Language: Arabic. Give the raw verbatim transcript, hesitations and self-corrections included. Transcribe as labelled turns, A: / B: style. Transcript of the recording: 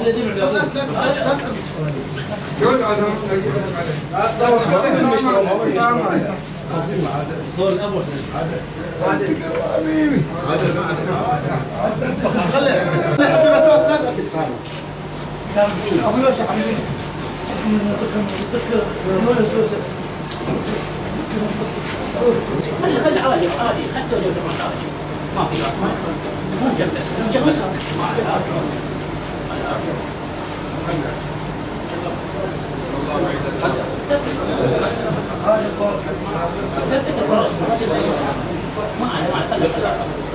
A: صور الابو
B: حبيبي
A: خلي في مسافه ثلاثه ابو يوسف حبيبي
C: خلي خلي عادي عادي حتى لو ما في ما جبس جبس ما عليه ما عليه